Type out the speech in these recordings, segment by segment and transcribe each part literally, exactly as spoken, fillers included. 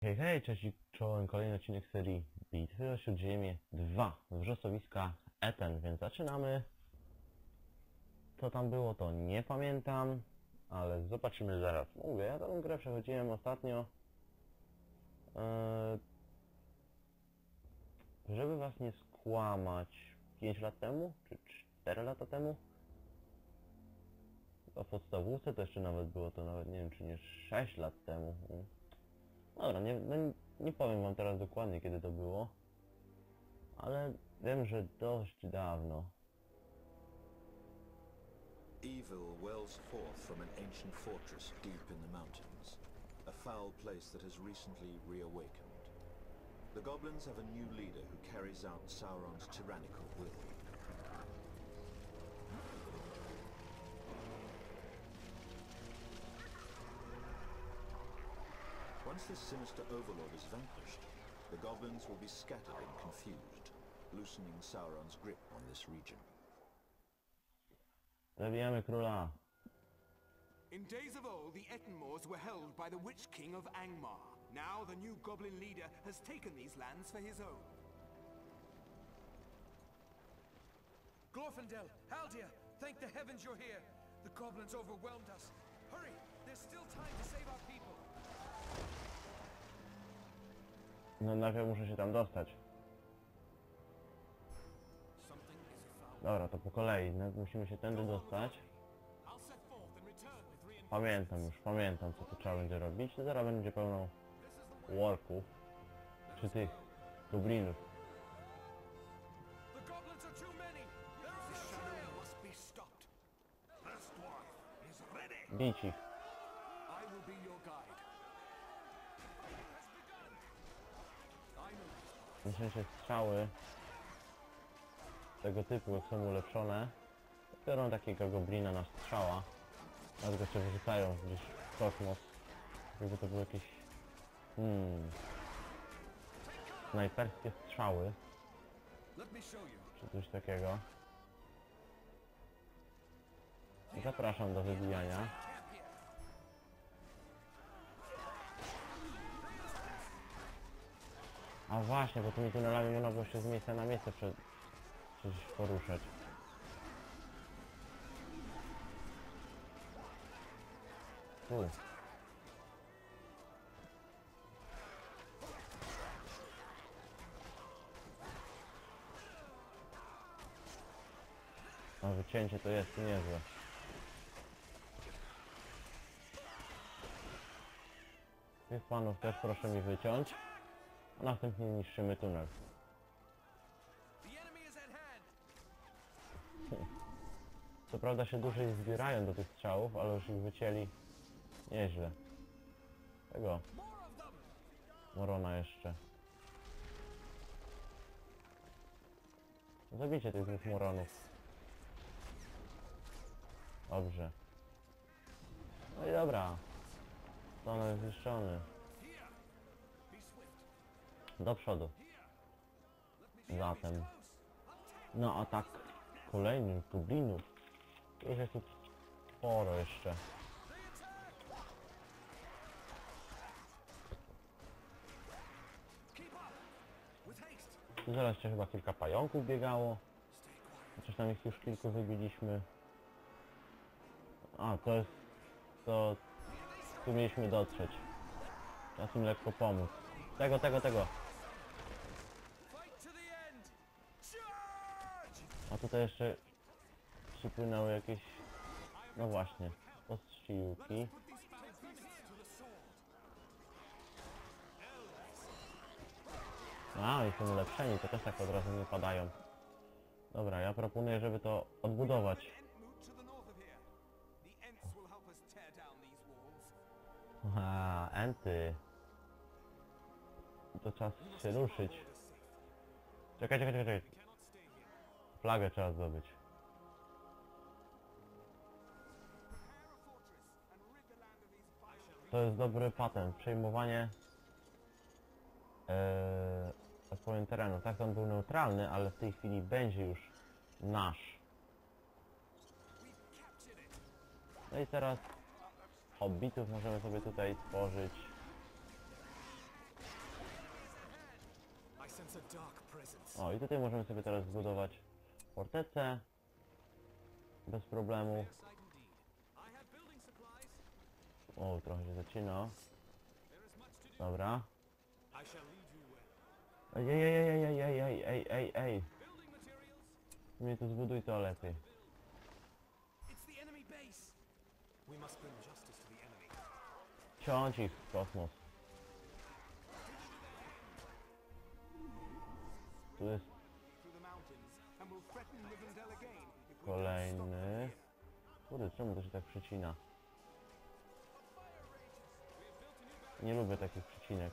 Hej, hej, cześć i czołem, kolejny odcinek serii Bitwy o Śródziemie dwa, wrzosowiska Eten, więc zaczynamy. Co tam było, to nie pamiętam, ale zobaczymy zaraz. Mówię, ja tą grę przechodziłem ostatnio, yy, żeby was nie skłamać, pięć lat temu, czy cztery lata temu. A w podstawówce to jeszcze nawet było, to nawet nie wiem, czy nie sześć lat temu. Dobra, nie, no nie powiem wam teraz dokładnie, kiedy to było, ale wiem, że dość dawno. Evil wells forth from an ancient fortress deep in the mountains, a foul place that has recently reawakened. The goblins have a new leader who carries out Sauron's tyrannical will. Once this sinister overlord is vanquished, the goblins will be scattered and confused, loosening Sauron's grip on this region. Zabijamy króla. In days of old, the Ettenmoors were held by the Witch King of Angmar. Now the new goblin leader has taken these lands for his own. Glorfindel, Haldir, thank the heavens you're here. The goblins overwhelmed us. Hurry, there's still time to save our people. No najpierw muszę się tam dostać. Dobra, to po kolei. No, musimy się tędy dostać. Pamiętam już, pamiętam co tu trzeba będzie robić. No zaraz będzie pełno worków. Czy tych goblinów. Bić ich. Myślę, że strzały tego typu, jak są ulepszone, biorą takiego goblina na strzała, nawet go jeszcze wyrzucają gdzieś w kosmos, jakby to były jakieś hmm, snajperskie strzały, czy coś takiego. Zapraszam do wybijania. A właśnie, bo tymi tunelami można było się z miejsca na miejsce prze... przecież poruszać. Tu. A wycięcie to jest niezłe. Tych panów też proszę mi wyciąć. A następnie niszczymy tunel. Co prawda się dłużej zbierają do tych strzałów, ale już ich wycięli nieźle. Tego Morona jeszcze. Zabijcie tych dwóch Moronów. Dobrze. No i dobra. Tunel jest zniszczony. Do przodu. Zatem na atak kolejnych goblinów. Już jest tu sporo jeszcze. Tu zaraz jeszcze chyba kilka pająków biegało. Chociaż tam ich już kilku wybiliśmy. A, to jest... to... tu mieliśmy dotrzeć. Teraz im lekko pomóc. Tego, tego, tego. A tutaj jeszcze przypłynęły jakieś... no właśnie, postrzyłki. A, i są ulepszeni, to też tak od razu nie padają. Dobra, ja proponuję, żeby to odbudować. Aha, enty. To czas się ruszyć. Czekaj, czekaj, czekaj. Flagę trzeba zdobyć. To jest dobry patent. Przejmowanie ee, tak powiem terenu. Tak, on był neutralny, ale w tej chwili będzie już nasz. No i teraz hobbitów możemy sobie tutaj tworzyć. a dark presence. O, i tutaj możemy sobie teraz zbudować fortecę. Bez problemu. Fair sight indeed. I have building supplies. O, trochę się zacina. There is much to do. Dobra. I shall lead you where. Ej, ej, ej, ej, ej, ej, ej, ej, ej. Building materials. Mnie tu zbuduj to lepiej. It's the enemy base. We must bring justice to the enemy. Ciąć ich w kosmos. Tu jest Through the mountains and will threaten Rivendell again if we don't stop kolejny. here. Kurde, czemu to się tak przycina? Nie lubię takich przycinek.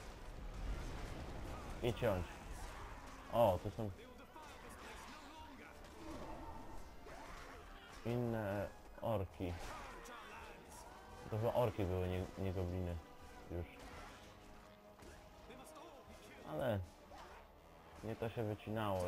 I ciąć. O, to są inne orki. To chyba orki były, nie, nie gobliny. Już. Ale nie to się wycinało.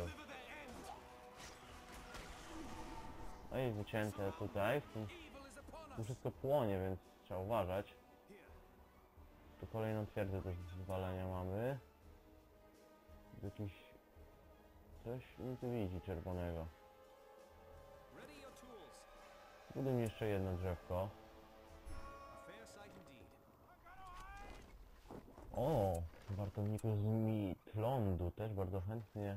No i wycięte tutaj. W tym, tu wszystko płonie, więc trzeba uważać. Tu kolejną twierdzę do zwalenia mamy. Jakiś... Coś mi tu widzi czerwonego. Ready your tools. Buduj mi jeszcze jedno drzewko. A fair sight indeed. O! Wartowniku z Mitlądu też bardzo chętnie.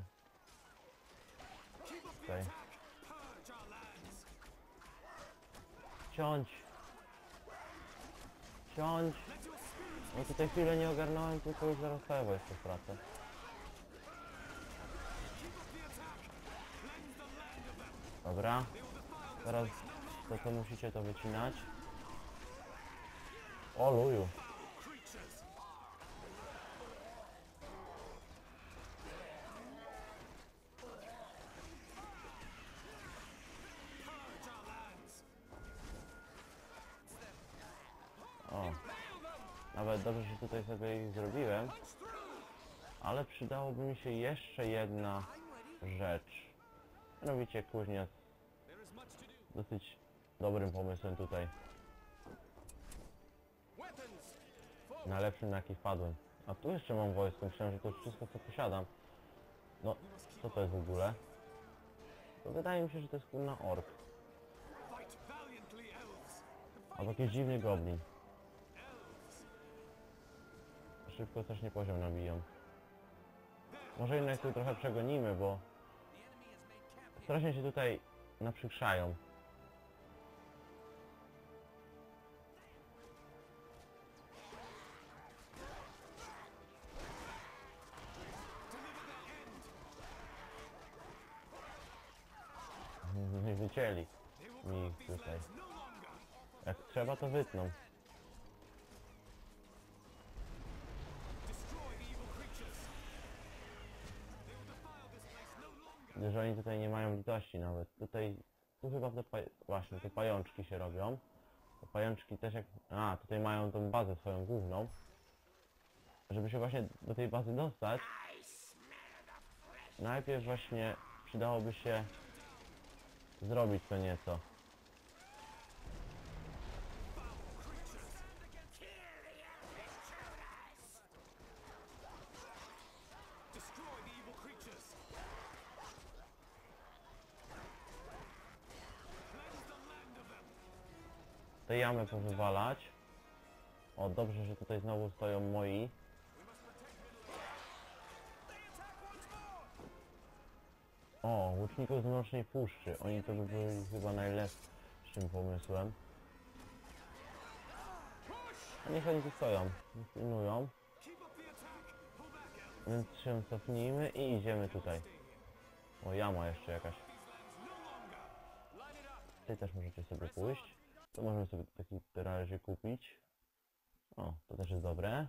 Tutaj. Purge our lands. Ciąć! Ciąć! No tutaj chwilę nie ogarnąłem, tylko już zaraz całego jeszcze stracę. Dobra. Teraz to co musicie to wycinać. O luju. O. Nawet dobrze, że tutaj sobie ich zrobiłem. Ale przydałoby mi się jeszcze jedna rzecz. Mianowicie kuźnia There is much to do. dosyć dobrym pomysłem tutaj. Weapons. Forward. Najlepszym na jaki wpadłem. A tu jeszcze mam wojsko, myślałem, że to jest wszystko co posiadam. No, co to jest w ogóle? To wydaje mi się, że to jest kurna ork. Fight valiantly, elves. Albo jakiś dziwny goblin. Szybko też nie poziom nabiją. Może jednak tu trochę przegonimy, bo The enemy has made camp here. strasznie się tutaj naprzykrzają. Nie wycięli mi ich tutaj. No longer. Jak trzeba to wytną. Destroy the evil creatures. They will defile this place no longer. Gdyż oni tutaj nie mają litości nawet. Tutaj, tu chyba te paj... właśnie te pajączki się robią. Te pajączki też jak... A, tutaj mają tą bazę swoją główną. Żeby się właśnie do tej bazy dostać, najpierw właśnie przydałoby się zrobić to nieco. Destroy the evil creatures. Cleanse the land of them. Te jamy powywalać. O, dobrze, że tutaj znowu stoją moi. O, łuczników z Mrocznej Puszczy. Oni to by byli chyba najlepszym pomysłem. A niech oni tu stoją, niech pilnują. Keep up the attack. Pull back, elves. Więc się cofnijmy i idziemy tutaj. O, jama jeszcze jakaś. No longer. Line it up. Tutaj też możecie sobie pójść. To możemy sobie taki teraź kupić. O, to też jest dobre.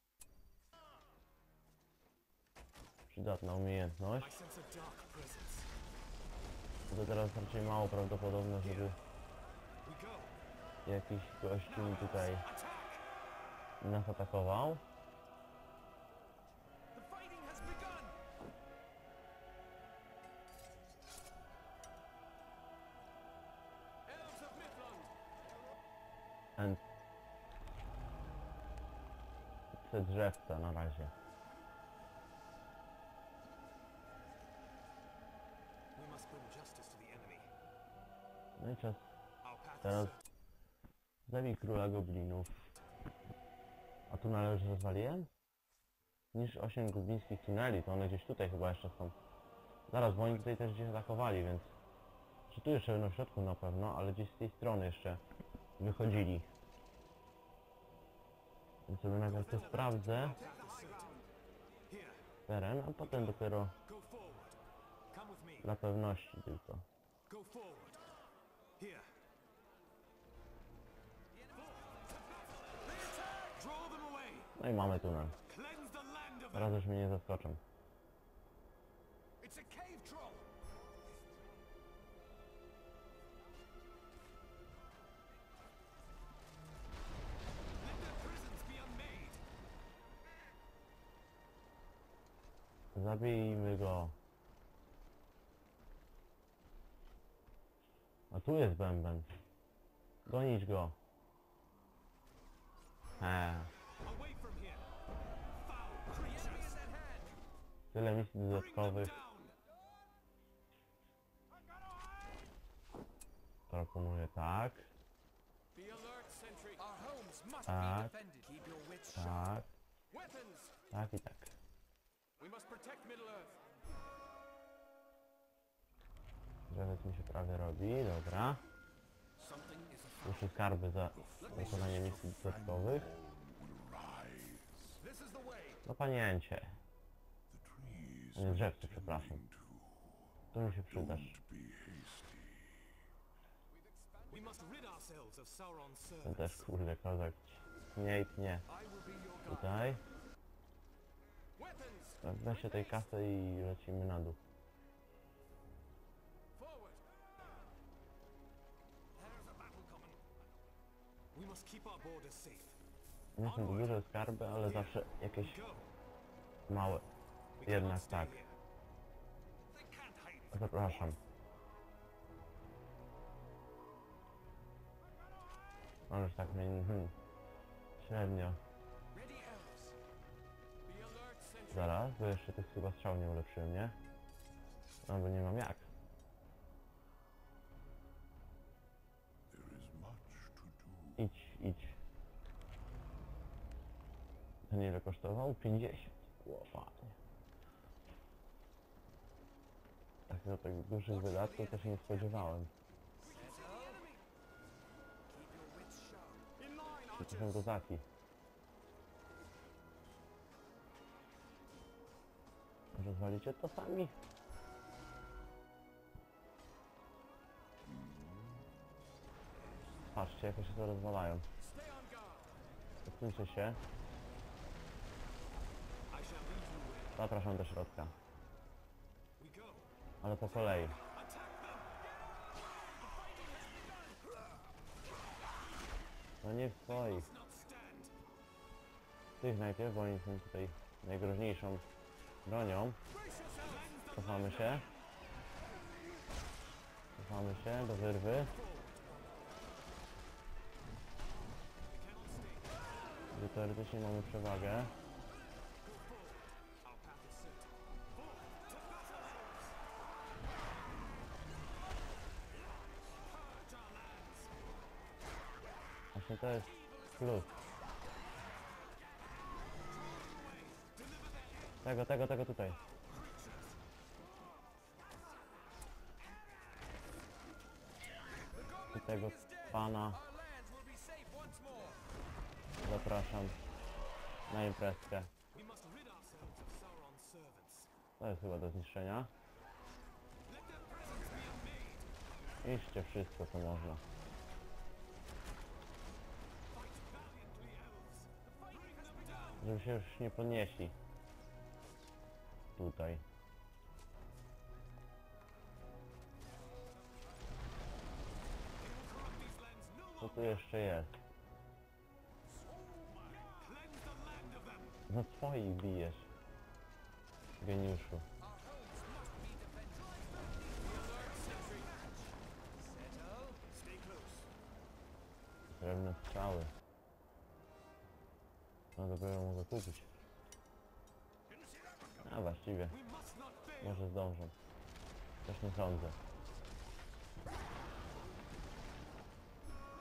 Przydatna umiejętność. I sense a dark presence. To teraz raczej mało prawdopodobne, żeby We go. jakiś gościu mi tutaj Attack. nas atakował. The fighting has begun. Elves of Midland. And te drzewca na razie. No i czas Our path is teraz certain. zabij króla goblinów. A tu należy rozwaliłem? Niż osiem goblińskich tuneli, to one gdzieś tutaj chyba jeszcze są. Zaraz, bo oni tutaj też gdzieś atakowali, więc... Czy tu jeszcze będą w środku na pewno, ale gdzieś z tej strony jeszcze wychodzili. Więc sobie najpierw to sprawdzę, Our path is certain. Here, teren, a potem dopiero go forward. Come with me. dla pewności tylko. Go forward. Here. Draw them away. No i mamy tunel. Cleanse the land of them. Teraz już mnie nie zaskoczą. It's a cave troll. Let their prisons be unmade. Zabijmy go. A tu jest bęben. Gonić go. He. Away from here. Foul The enemy is creatures. at hand. Tyle misji Bring them dodatkowych. down. Proponuję tak, Be alert, sentry. Our homes must Tak. be defended. Keep your wits sharp. tak, Weapons. tak i tak. We must protect Middle Earth. Drzewiec mi się prawie robi, dobra. Something is afoul. Muszę skarby za wykonanie misji dodatkowych. This is the way. No panięcie. A nie drzewcy, przepraszam. Tu mi się przydasz. We must rid ourselves of Sauron's Ten servants. też kurde kozak. Nie i tnie. I will be your guide. Tutaj. Weapons. Weźcie tej kasy i lecimy na dół. Forward. There's a battle coming. We must keep our borders safe. Nie są to duże skarby, ale zawsze jakieś Go. małe. We Jednak cannot stay tak. here. They can't hide from Zapraszam. Możesz tak mnie... Hmm, średnio. Ready, elves. Be alert, sentry. Zaraz, bo jeszcze tych chyba strzał nie ulepszyłem, nie? No bo nie mam jak. Idź, idź. Ten ile kosztował? pięćdziesiąt. Łopanie. Takiego tak dużych wydatków też nie spodziewałem. Keep your wits sharp. In line, To są kozaki. Rozwalicie to sami? Patrzcie, jak się to rozwalają. Stay on guard. Odsuńcie się. I shall lead you where Zapraszam do środka. we go. Ale po kolei. Attack them. No nie w swoich. Must not stand. Tych najpierw, bo oni są tutaj najgroźniejszą bronią. Brace yourselves. Cofamy się. Cofamy się do wyrwy. Gdzie teoretycznie mamy przewagę. Our path is certain. Forward to battle. Purge our lands. Właśnie to jest plus. Tego, tego, tego tutaj. I tego pana Our lands will be safe once more. zapraszam na imprezkę. We must rid ourselves of Sauron's servants. To jest chyba do zniszczenia. Let their presence be unmade. Iście wszystko co można. Fight valiantly, elves. Bring them down. Żeby się już nie podnieśli. Tutaj. Corrupt these lands no Co longer. tu jeszcze jest? Cleanse the land of them. No swoich bijesz. Geniuszu. Our homes must be defended. Be alert, sentry. Settle. Stay close. Drewne strzały. No dopiero mogę kupić. A właściwie. We must not fail. Może zdążę. Też nie sądzę.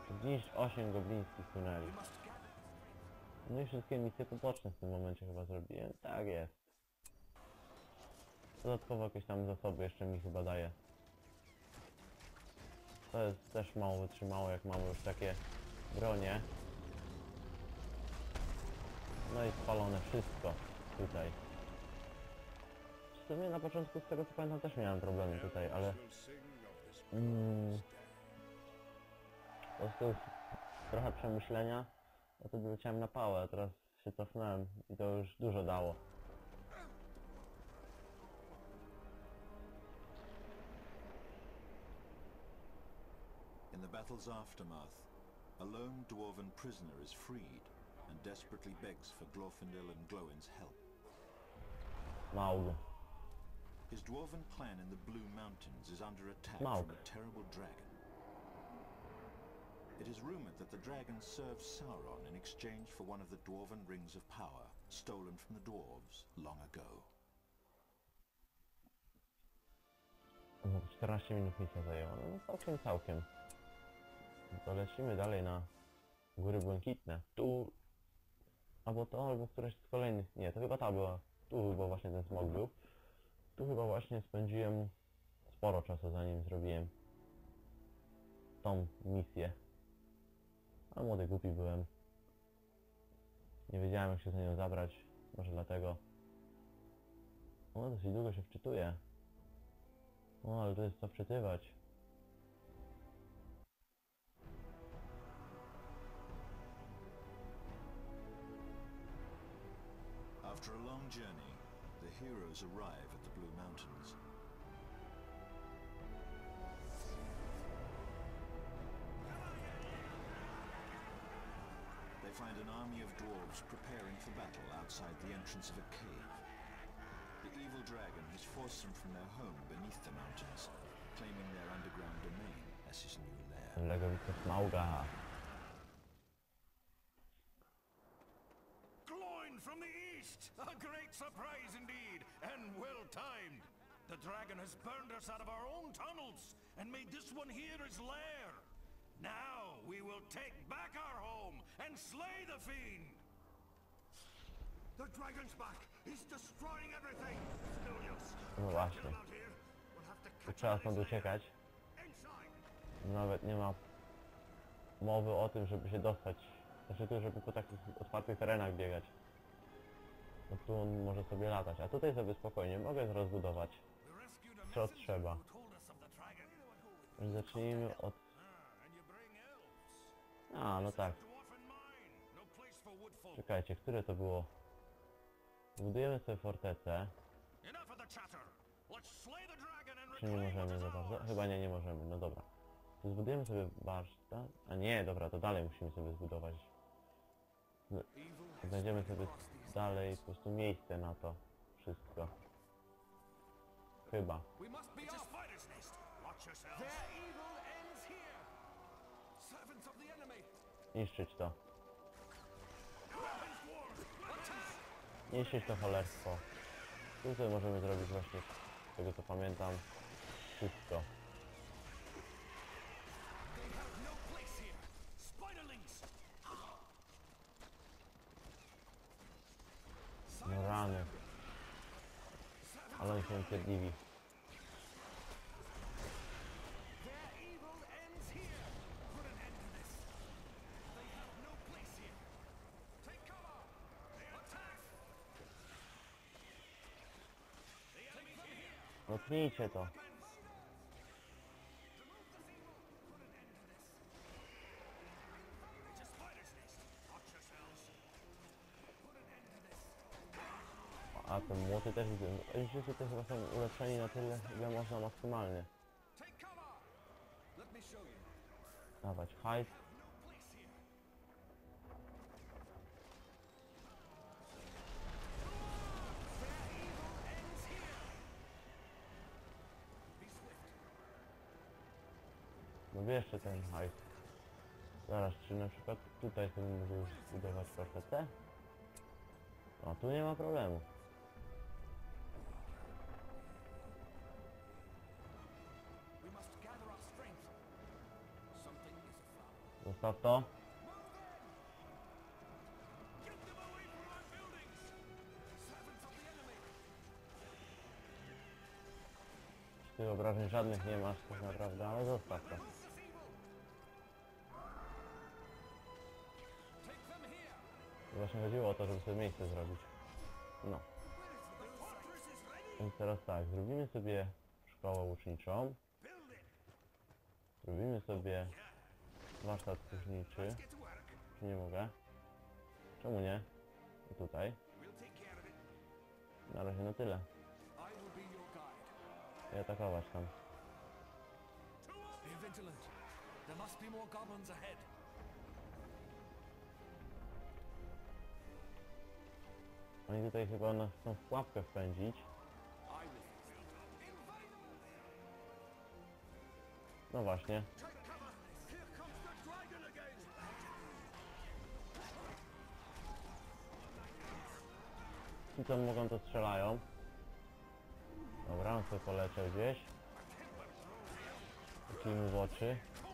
Zniszcz osiem goblińskich tuneli. No i wszystkie misje poboczne w tym momencie chyba zrobiłem. Tak jest. Dodatkowo jakieś tam zasoby jeszcze mi chyba daje. To jest też mało wytrzymałe, jak mamy już takie bronie. No i spalone wszystko tutaj. W sumie na początku, z tego co pamiętam, też miałem problemy tutaj, ale... Mm, po prostu trochę przemyślenia, a wtedy leciałem na pałę, a teraz się cofnąłem i to już dużo dało. In the battle's aftermath, a lone dwarven prisoner is freed and desperately begs for Glorfindel and Glowin's help. Maug. His dwarven clan in the Blue Mountains is under attack Maug. from a terrible dragon. It is rumored that the dragon served Sauron in exchange for one of the dwarven rings of power, stolen from the dwarves long ago. No, czternaście minut misja zajęła, no całkiem, całkiem. To lecimy dalej na Góry Błękitne. Tu... Albo to, albo któreś z kolejnych... Nie, to chyba ta była. Tu chyba właśnie ten smog był. Tu chyba właśnie spędziłem sporo czasu, zanim zrobiłem tą misję. A młody głupi byłem. Nie wiedziałem, jak się za nią zabrać. Może dlatego. O, dosyć długo się wczytuje. O, ale tu jest co wczytywać. After a long journey, the heroes arrive at the Blue Mountains. They find an army of dwarves preparing for battle outside the entrance of a cave. The evil dragon has forced them from their home beneath the mountains, claiming their underground domain as his new lair. Legowica Smauga. Gloin from the east! A great surprise indeed, and well timed. The dragon has burned us out of our own tunnels, and made this one here his lair. Now we will take back our home and slay the fiend! The dragon's back! He's destroying everything! Stilios! No właśnie. Tu trzeba stąd uciekać. Nawet nie ma mowy o tym, żeby się dostać. Znaczy tu, żeby po takich otwartych terenach biegać. No tu on może sobie latać, a tutaj sobie spokojnie mogę rozbudować. Co trzeba. Więc zacznijmy od... A, no tak. Czekajcie, które to było? Budujemy sobie fortecę. Czy nie możemy za bardzo? Chyba nie, nie możemy, no dobra. To zbudujemy sobie warsztat. A nie, dobra, to dalej musimy sobie zbudować. No, znajdziemy sobie dalej po prostu miejsce na to wszystko. Chyba. Niszczyć to. Niszczyć to cholerstwo. Tutaj możemy zrobić właśnie, z tego co pamiętam, wszystko. No rany. Ale oni są niecierpliwi. No tnijcie to. A te młoty też widzę. Wszyscy też chyba są ulepszeni na tyle, ile można maksymalnie. Dawać hajs. No bierzcie ten hajs. Zaraz, czy na przykład tutaj sobie mógł zbudować fortecę? No tu nie ma problemu. No Zostaw to. Ty obrażeń żadnych nie masz tak naprawdę, ale zostaw to. Właśnie chodziło o to, żeby sobie miejsce zrobić. No. Więc teraz tak, zrobimy sobie szkołę łuczniczą. Zrobimy sobie warsztat kuźniczy. Czy nie mogę? Czemu nie? I tutaj. Na razie na tyle. I atakować tam. Be vigilant. There must be more goblins ahead. Oni tutaj chyba nas chcą w pułapkę wpędzić. No właśnie. Ci co mogą to strzelają. Dobra, on sobie poleciał gdzieś. Kij mu w oczy.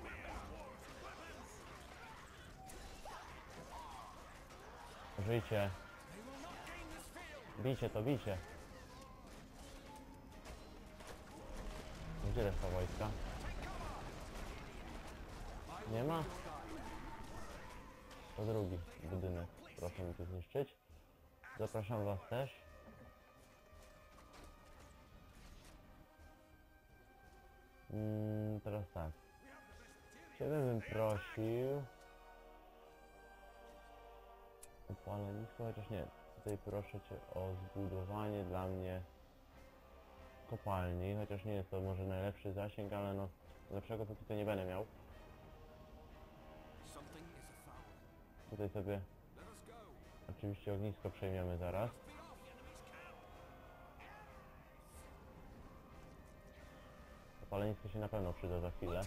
Żyjcie. Bijcie to, bijcie. Gdzie reszta wojska? Nie ma? To drugi budynek. Proszę mi tu zniszczyć. Zapraszam was też. Mm, teraz tak. Ciebie bym prosił o palenisko, chociaż nie. Tutaj proszę cię o zbudowanie dla mnie kopalni, chociaż nie jest to może najlepszy zasięg, ale no lepszego to tutaj nie będę miał. Tutaj sobie oczywiście ognisko przejmiemy zaraz. Palenisko się na pewno przyda za chwilę.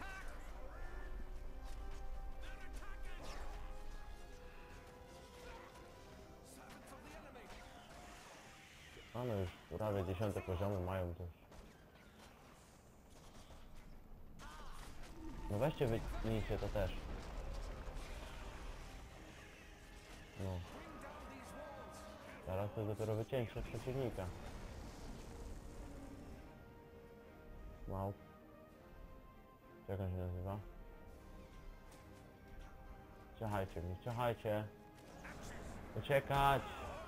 A no już prawie dziesiąte poziomy mają też. No weźcie wytnijcie to też. No. Teraz to jest dopiero wycieńcze przeciwnika. Małp. Jak on się nazywa? Ciachajcie mnie, ciachajcie! Uciekać!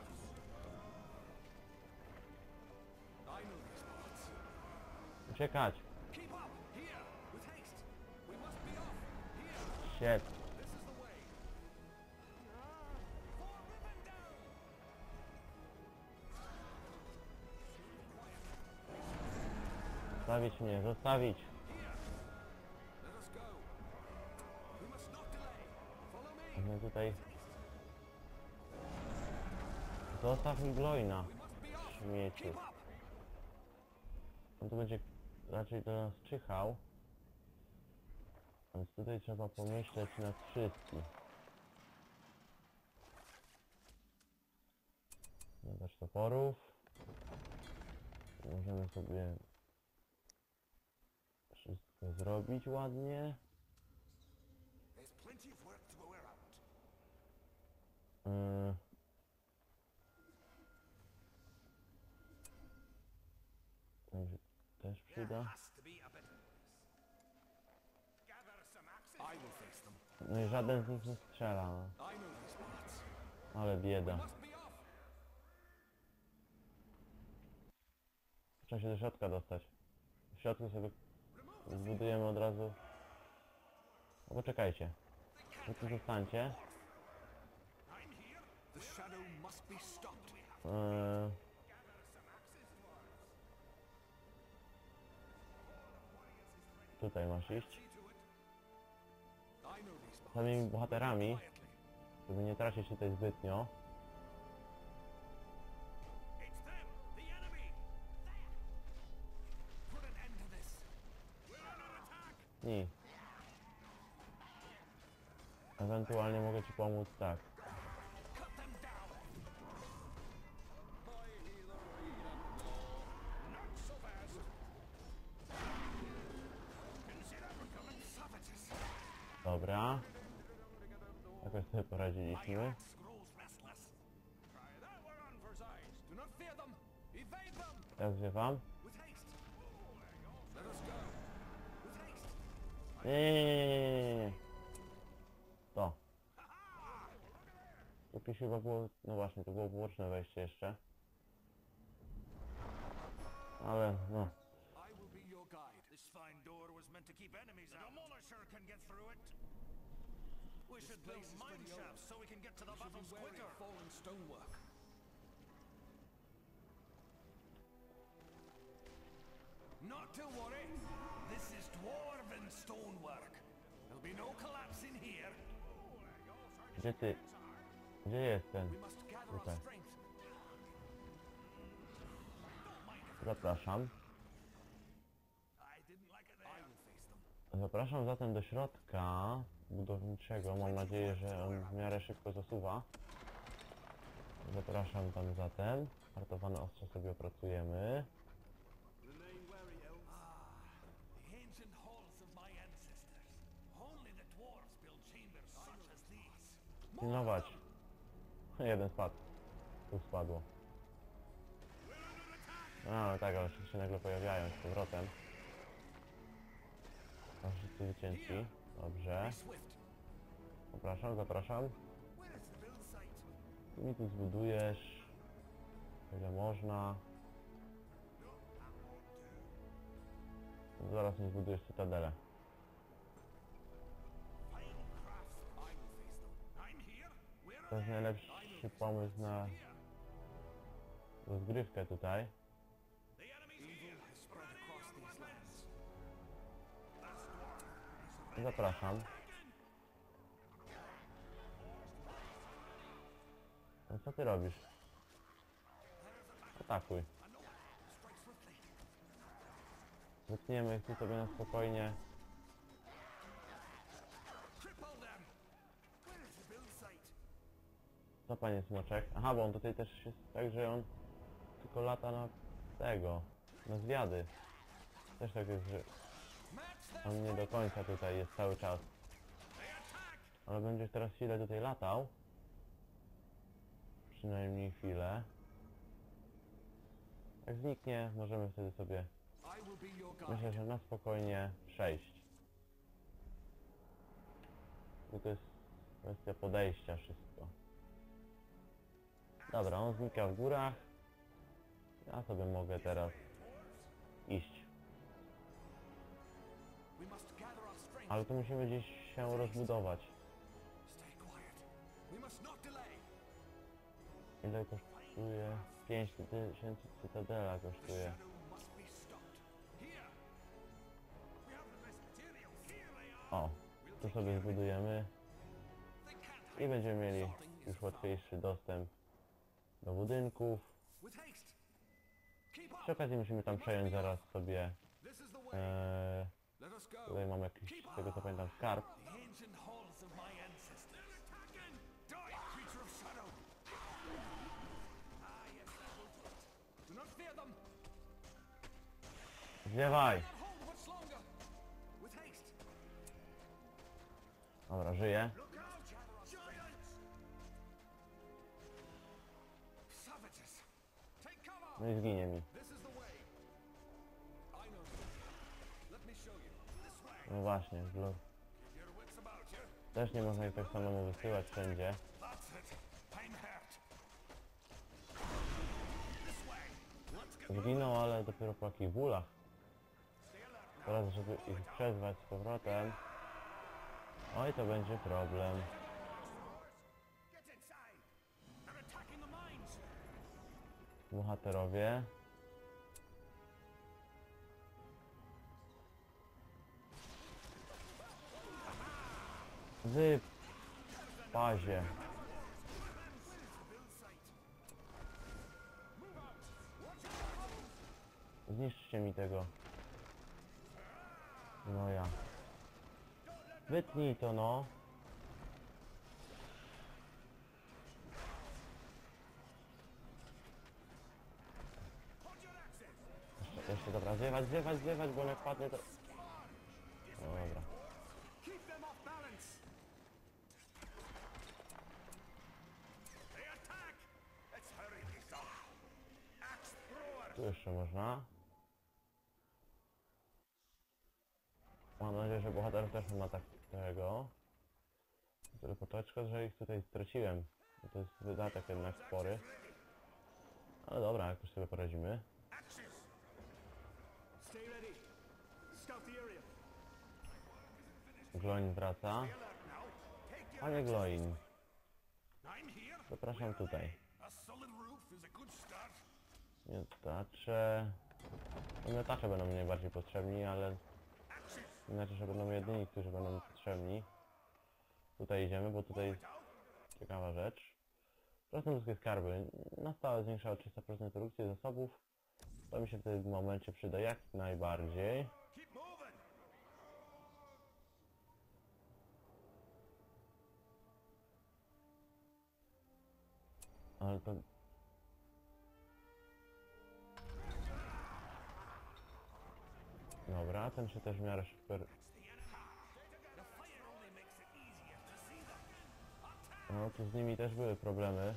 Uciekać! Shit! Zostawić mnie, zostawić! No tutaj... Zostaw mi Gloina, śmieciu. On tu będzie raczej do nas czyhał. Więc tutaj trzeba pomyśleć nad wszystkim. Dodać toporów. Możemy sobie wszystko zrobić ładnie. Yy. Także też przyda. No i żaden z nich nie strzela. No. Ale bieda. Trzeba się do środka dostać. W środku sobie zbudujemy od razu. No poczekajcie. No tu zostańcie. Yy. Tutaj masz iść. Samymi bohaterami, żeby nie tracić tutaj zbytnio. I ewentualnie mogę ci pomóc tak. Dobra. sobie poradziliśmy. Axe grows restless. Try that one on for size. Do not fear them. Evade them. Jak zwiewam? With haste. Let us go. With haste. Nie, nie, nie, nie, nie, nie, nie. To. Jakieś chyba było... No właśnie, to było boczne wejście jeszcze. Ale, no. I will be your guide. This fine door was meant to keep enemies out. The Demolisher can get through it. We should build place is mine pretty old. shafts so we can get to the You should be battles wary quicker. of fallen stonework. Not to worry. This is dwarven stonework. There'll be no collapse in here. Gdzie ty? Gdzie jest ten? We must gather our Tutaj. strength. Zapraszam. I didn't like it I there. will face them. Zapraszam zatem do środka budowniczego. Mam nadzieję, że on w miarę szybko zasuwa. Zapraszam tam zatem. Hartowane ostrze sobie opracujemy. The ancient halls of my ancestors. Only the dwarves build chambers such as these. Pilnować. Jeden spadł. Tu spadło. No tak, ale się nagle pojawiają z powrotem. A wszyscy wycięci. Dobrze. Be swift. Zapraszam, zapraszam. Where is the build site? Ty mi tu zbudujesz. Ile można. Zaraz mi zbudujesz cytadelę. Fine crafts. I will face them. I'm here. Where To are jest they? najlepszy pomysł na rozgrywkę tutaj. The enemy's Evil here. has spread across these lands. That's dwarf. He's Zapraszam. No co ty robisz? Atakuj. Strike swiftly. Wytniemy ich tu sobie na spokojnie. Cripple them. Where is the build site? Co panie smoczek? Aha, bo on tutaj też jest tak, że on tylko lata na tego, na zwiady. Też tak jest, że Match their on nie do końca tutaj jest cały czas. Ale będzie teraz chwilę tutaj latał. Przynajmniej chwilę. Jak zniknie, możemy wtedy sobie, I will be your guide. myślę, że na spokojnie przejść. Tylko jest kwestia podejścia wszystko. Dobra, on znika w górach. Ja sobie mogę teraz iść. We must gather our strength. Ale tu musimy gdzieś się rozbudować. Stay quiet. We must not delay. Ile kosztuje? pięć tysięcy cytadela kosztuje. Shadow must be stopped. Here. We have the best materials. Here they are. O, tu sobie zbudujemy They can't hide. i będziemy mieli już łatwiejszy dostęp do budynków. With haste. Keep Przy up. okazji musimy tam przejąć zaraz sobie, This is the way. e, Let us go. tutaj mam jakiś, z tego co pamiętam, skarb. The ancient halls of my ancestors. They're attacking. Die, Creature of shadow. Ah, yes, that will do it. Do not fear them. Zwiewaj! Not hold much longer. With haste. Dobra, żyje. Look out, giants! Savages. Take cover. No i zginie mi. This is the way. I know the way. Let me show you. This way. No właśnie, w lo- keep your wits about you. też nie można ich tak samemu wysyłać wszędzie. That's it. I'm hurt. This way. Let's get Zginął, ale dopiero po jakich bólach. Teraz, żeby ich przezwać z powrotem. Oj, to będzie problem. Get inside. They're attacking the mines. Bohaterowie. W bazie. Zniszczcie mi tego. No ja. Wytnij to, no. Jeszcze, jeszcze dobra, zjechać, zjechać, zjechać, bo jak padnie to... No dobra. Keep them off balance. Tu jeszcze można. Mam nadzieję, że bohater też ma tak tego. Tyle potoczka, że ich tutaj straciłem. To jest wydatek jednak spory. Ale dobra, jakoś sobie poradzimy. Gloin wraca. Panie Gloin, zapraszam tutaj. Miotacze... No, miotacze będą mi najbardziej potrzebni, ale... Znaczy, że będą jedyni, którzy będą mi potrzebni. Tutaj idziemy, bo tutaj jest ciekawa rzecz. Krasnoludzkie skarby. Na stałe zwiększa o trzysta procent produkcji zasobów. To mi się w tym momencie przyda jak najbardziej. Ale to... Dobra, ten się też w miarę szybko... No, tu z nimi też były problemy.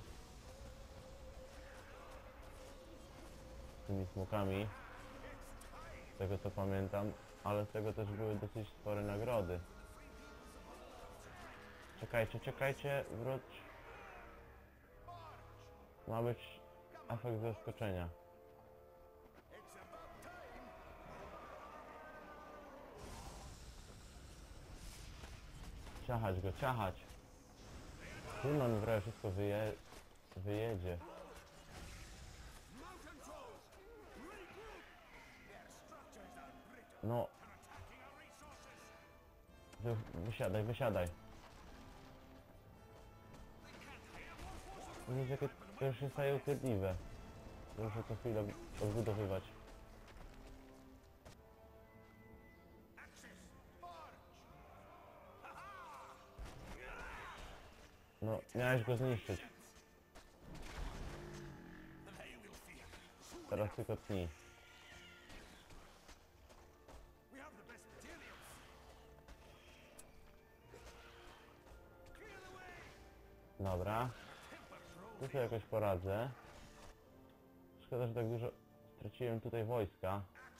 Z tymi smokami. Z tego co pamiętam. Ale z tego też były dosyć spore nagrody. Czekajcie, czekajcie, wróć. Ma być efekt zaskoczenia. Ciachać go, ciachać. Human wreszcie wszystko wyje... wyjedzie. No. Wy, wysiadaj, wysiadaj. Widzisz, jakie to już się staje upierdliwe. Muszę co chwilę odbudowywać. No, miałeś go zniszczyć. Teraz tylko tnij. Dobra. Tu sobie jakoś poradzę. Szkoda, że tak dużo straciłem tutaj wojska.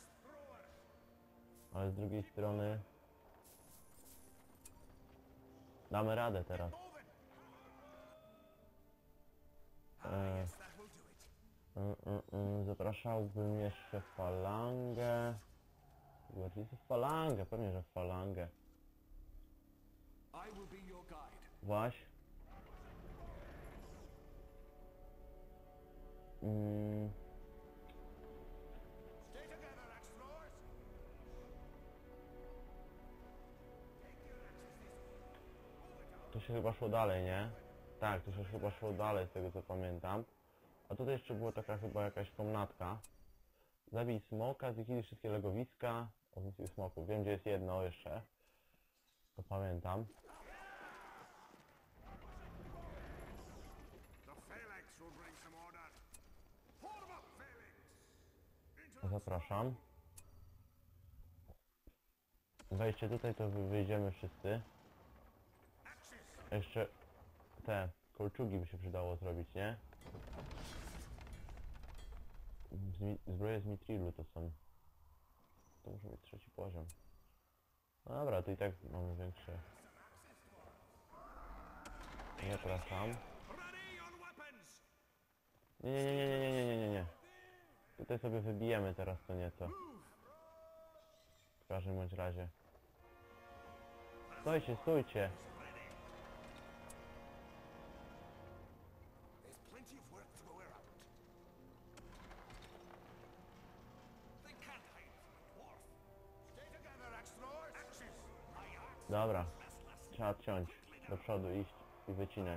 Ale z drugiej strony... Damy radę teraz. E, mm, mm, mm, zapraszałbym jeszcze falangę. Gwardziców falangę, pewnie, że falangę. Właś. Mm. To się chyba szło dalej, nie? Tak, to się chyba szło dalej, z tego co pamiętam. A tutaj jeszcze była taka chyba jakaś komnatka. Zabij smoka, zlikwiduj wszystkie legowiska. Ognisty smoków. Wiem, gdzie jest jedno jeszcze. To pamiętam. Zapraszam. Wejście tutaj, to wyjdziemy wszyscy. Jeszcze te kolczugi by się przydało zrobić, nie? Zbroje z mitrilu to są. To muszę mieć trzeci poziom. No dobra, to i tak mamy większe. Nie prasam. Nie, nie, nie, nie, nie, nie, nie, nie, nie. Tutaj sobie wybijemy teraz to nieco. W każdym bądź razie. Stójcie, stójcie. Dobra. Trzeba odciąć. Do przodu iść i wycinać.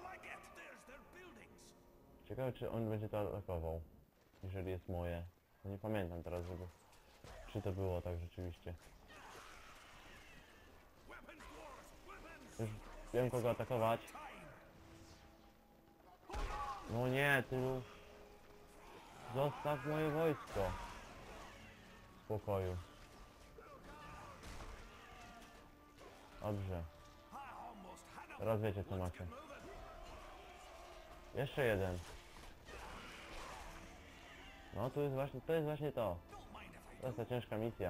Ciekawe, czy on będzie to atakował. Jeżeli jest moje. No nie pamiętam teraz, żeby... Czy to było tak rzeczywiście. Już wiem, kogo atakować. No nie, ty... Zostaw moje wojsko. W spokoju. Dobrze. Teraz wiecie, co macie. Jeszcze jeden. No tu jest właśnie, to jest właśnie to. To jest ta ciężka misja.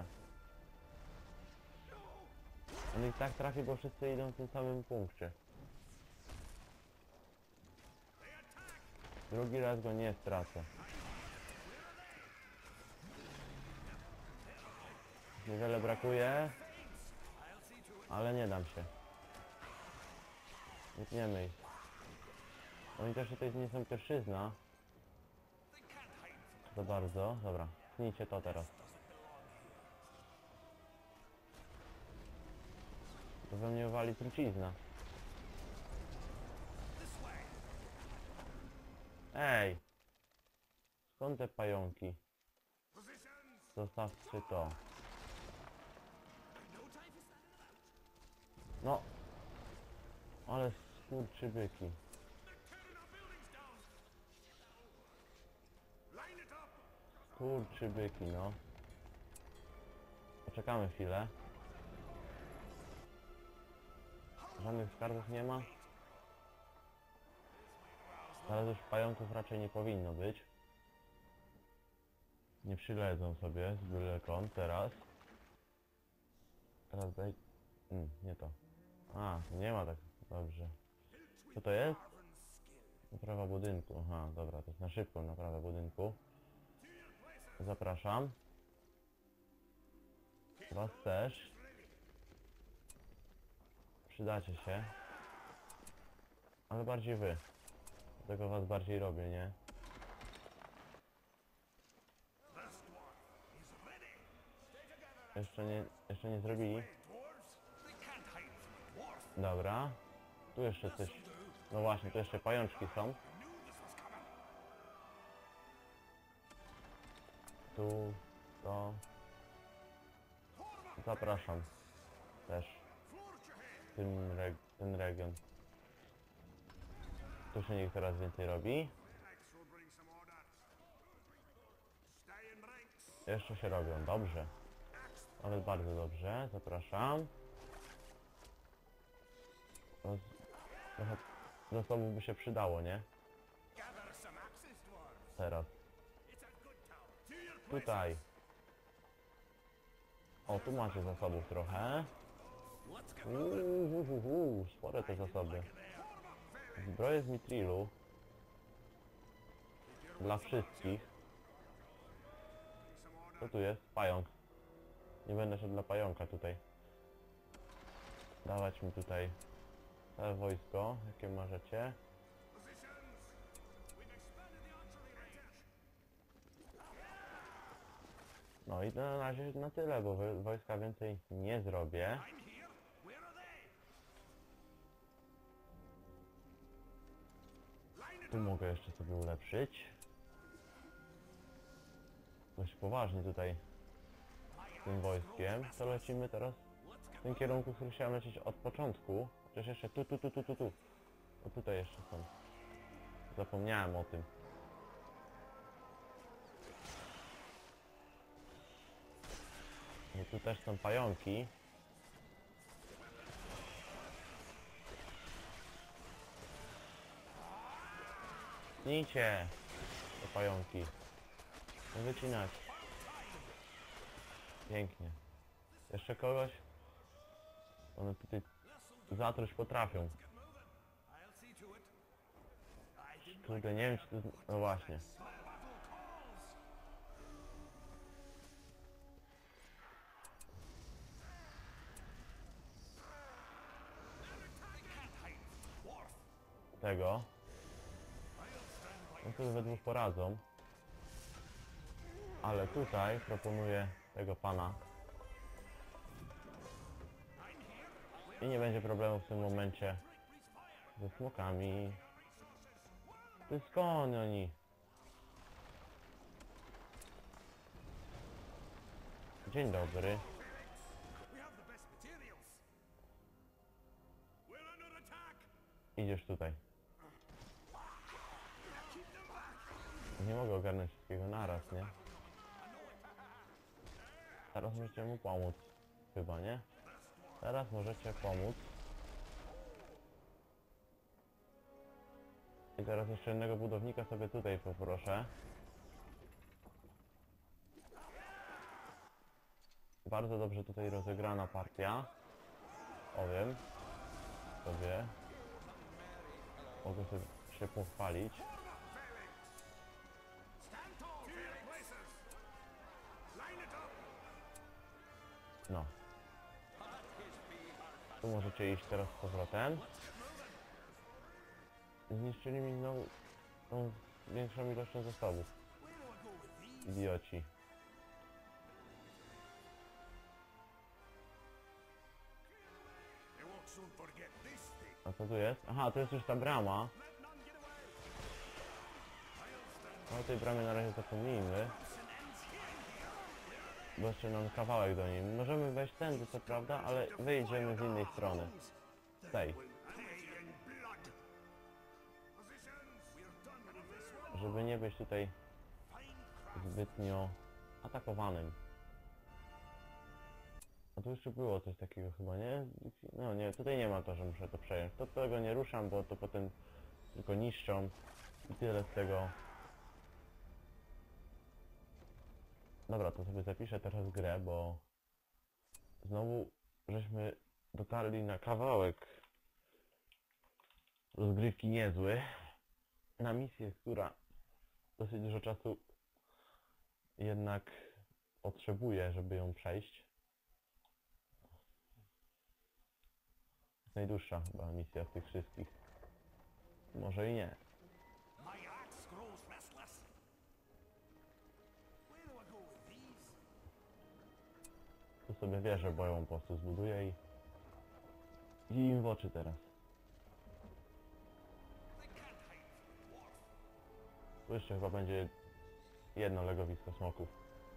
On ich tak trafi, bo wszyscy idą w tym samym punkcie. Drugi raz go nie stracę. Niewiele brakuje, ale nie dam się. Wytniemy ich. Oni też tutaj nie są pierwszyzna. Za bardzo. Dobra, tnijcie to teraz. To we mnie wali trucizna. Ej! Skąd te pająki? Zostawcie to. No! Ale skurczybyki. Skurczybyki, no. Poczekamy chwilę. Żadnych skarbów nie ma. Teraz już pająków raczej nie powinno być. Nie przyledzą sobie z byle kąt teraz. Teraz daj... Mm, nie to. A, nie ma tak. Dobrze. Co to jest? Naprawa budynku. Aha, dobra, to jest na szybką naprawę budynku. Zapraszam. Was też. Przydacie się. Ale bardziej wy. Dlatego was bardziej robię, nie? Jeszcze nie, jeszcze nie zrobili. Dobra. Tu jeszcze coś. No właśnie, tu jeszcze pajączki są. Tu, to. Zapraszam. Też. Ten, reg ten region. Tu się niech coraz więcej robi. Jeszcze się robią, dobrze. Nawet bardzo dobrze, zapraszam. No, trochę zasobów by się przydało, nie? Teraz. Tutaj. O, tu macie zasobów trochę. Uuu, uu, uu, spore te zasoby. Zbroje z mitrilu. Dla wszystkich. Co tu jest? Pająk. Nie będę się dla pająka tutaj. Dawać mi tutaj całe wojsko, jakie możecie. No i na razie na tyle, bo wojska więcej nie zrobię. Tu mogę jeszcze sobie ulepszyć. Dość poważnie tutaj tym wojskiem. To lecimy teraz w tym kierunku, który chciałem lecieć od początku. Chociaż jeszcze tu, tu, tu, tu, tu, tu. O, tutaj jeszcze są. Zapomniałem o tym. I tu też są pająki. Tnijcie te pająki. Nie wycinać. Pięknie. Jeszcze kogoś? One tutaj zatruć potrafią. Kurde, nie wiem czy to... No właśnie. Tego. No to we dwóch poradzą. Ale tutaj proponuję tego pana. I nie będzie problemu w tym momencie ze smokami. Ty skąd oni? Dzień dobry. Idziesz tutaj. Nie mogę ogarnąć wszystkiego naraz, nie? Teraz możecie mu pomóc. Chyba, nie? Teraz możecie pomóc. I teraz jeszcze jednego budownika sobie tutaj poproszę. bardzo dobrze tutaj rozegrana partia. Powiem sobie. Mogę sobie się pochwalić. No. Tu możecie iść teraz z powrotem. Zniszczyli mi znowu tą większą ilością zasobów. Idioci. A co tu jest? Aha, to jest już ta brama. O tej bramie na razie zapomnijmy. Bo jeszcze nam kawałek do niej. Możemy wejść tędy, co prawda, ale wyjdziemy z innej strony. Z tej. Żeby nie być tutaj zbytnio atakowanym. A tu jeszcze było coś takiego chyba, nie? No nie, tutaj nie ma to, że muszę to przejąć. To tego nie ruszam, bo to potem tylko niszczą. I tyle z tego. Dobra, to sobie zapiszę teraz grę, bo znowu żeśmy dotarli na kawałek rozgrywki niezły. Na misję, która dosyć dużo czasu jednak potrzebuje, żeby ją przejść. Najdłuższa chyba misja z tych wszystkich. Może i nie. Tu sobie wieżę bojową po prostu zbuduję i... I im w oczy teraz. Tu jeszcze chyba będzie jedno legowisko smoków.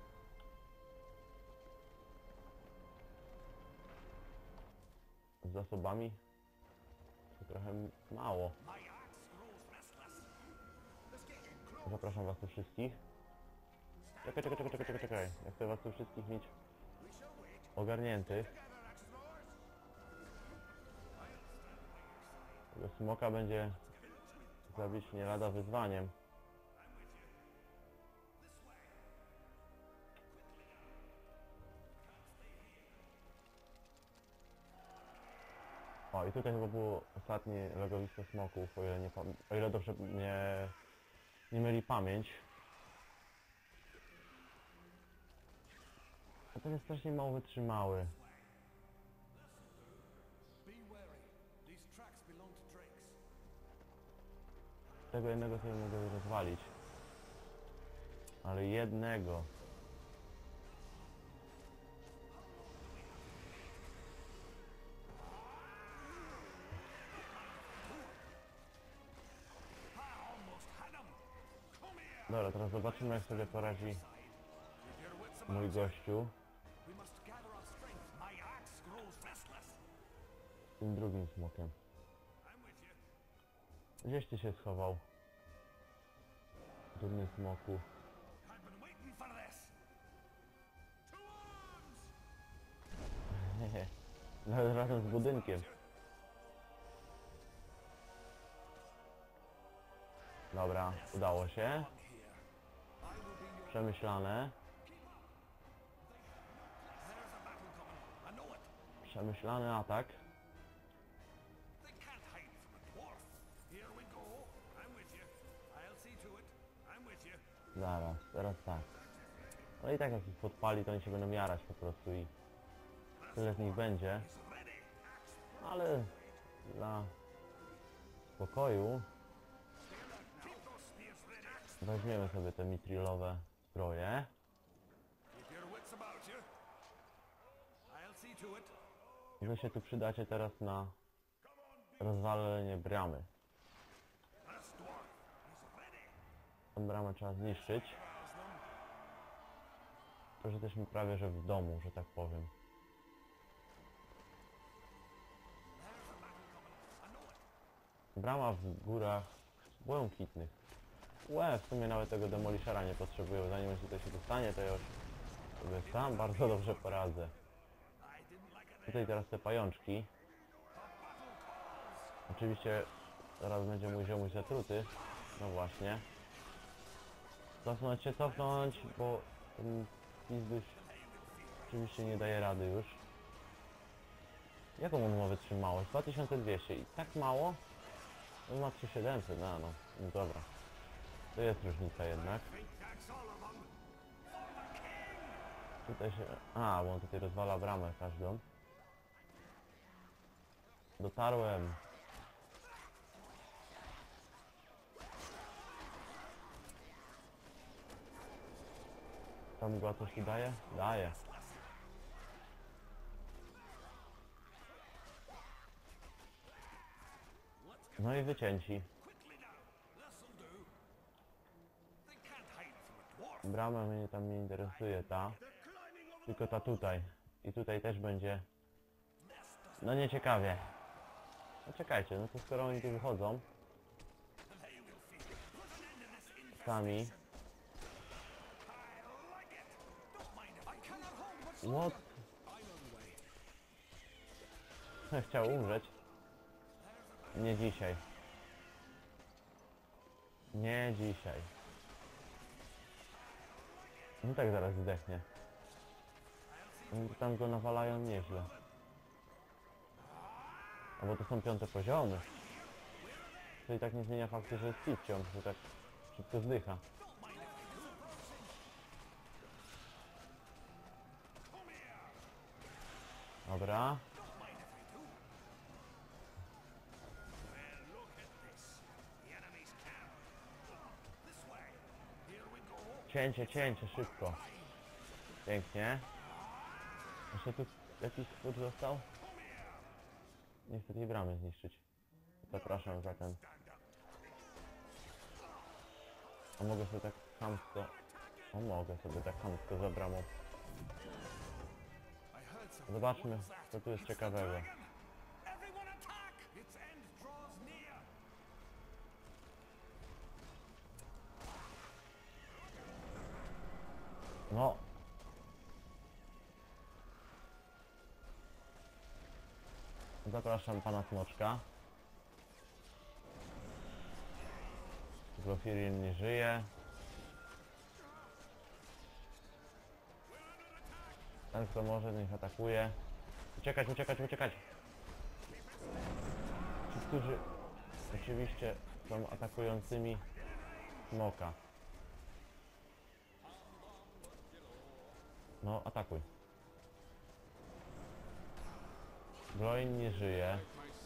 Z zasobami to trochę mało. Zapraszam was tu wszystkich. Czekaj, czekaj, czekaj, czekaj, czekaj. Ja chcę was tu wszystkich mieć ogarniętych. Tego smoka będzie zabić nie lada wyzwaniem. O, i tutaj chyba było ostatnie legowisko smoków, o ile, nie, o ile dobrze nie, nie myli pamięć. A ten jest strasznie mało wytrzymały. Tego jednego sobie mogę rozwalić. Ale jednego. Dobra, teraz zobaczymy, jak sobie poradzi mój gościu z tym drugim smokiem. Gdzieś ty się schował, durny smoku. Nawet razem z budynkiem. Dobra, udało się. Przemyślane. Przemyślany atak. Zaraz, teraz tak. No i tak jak ich podpali, to oni się będą jarać po prostu i tyle z nich będzie. Ale dla spokoju weźmiemy sobie te mitrilowe zbroje. Wy się tu przydacie teraz na rozwalenie bramy. Tą bramę trzeba zniszczyć. To, że jesteśmy prawie że w domu, że tak powiem. Brama w górach błękitnych. Łe, w sumie nawet tego demolishera nie potrzebuję. Zanim on tutaj się dostanie, to ja już sobie sam bardzo dobrze poradzę. Tutaj teraz te pajączki. Oczywiście zaraz będzie mój ziomuś zatruty. No właśnie. Cofnąć się, cofnąć, bo ten pizduś oczywiście nie daje rady już. Jaką on ma wytrzymałość? dwa tysiące dwieście i tak mało? On ma trzy tysiące siedemset, no, no, no dobra. To jest różnica jednak. Tutaj się... A, bo on tutaj rozwala bramę każdą. Dotarłem. Ta mgła coś tu daje? Daje. No i wycięci. Brama mnie tam nie interesuje, ta. Tylko ta tutaj. I tutaj też będzie... No nieciekawie. No czekajcie, no to skoro oni tu wychodzą... Sami... What? Chciał umrzeć. Nie dzisiaj. Nie dzisiaj. No tak zaraz zdechnie. Oni tam go nawalają nieźle. A bo to są piąte poziomy. To i tak nie zmienia faktu, że jest pipcią, że tak szybko zdycha. Dobra. Cięcie, cięcie, szybko. Pięknie. Jeszcze tu jakiś spór został? Nie chcę tej bramy zniszczyć. Zapraszam za ten. A mogę sobie tak chamsko... O, mogę sobie tak chamsko za bramą. Zobaczmy, co tu jest ciekawego. No. Zapraszam pana Smoczka. Glofirion nie żyje. Ten kto może, niech atakuje. Uciekać, uciekać, uciekać! Ci, którzy oczywiście są atakującymi smoka. No, atakuj. Groin nie żyje.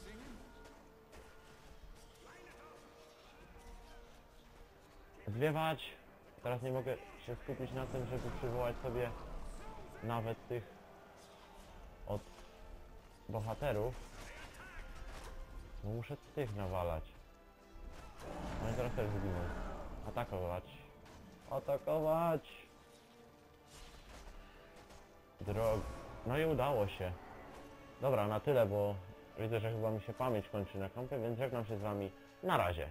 Zwiewać! Teraz nie mogę się skupić na tym, żeby przywołać sobie nawet tych od bohaterów. No muszę tych nawalać. No i teraz też zginę. Atakować. Atakować! Drog... No i udało się. Dobra, na tyle, bo widzę, że chyba mi się pamięć kończy na kampie, więc żegnam się z wami. Na razie.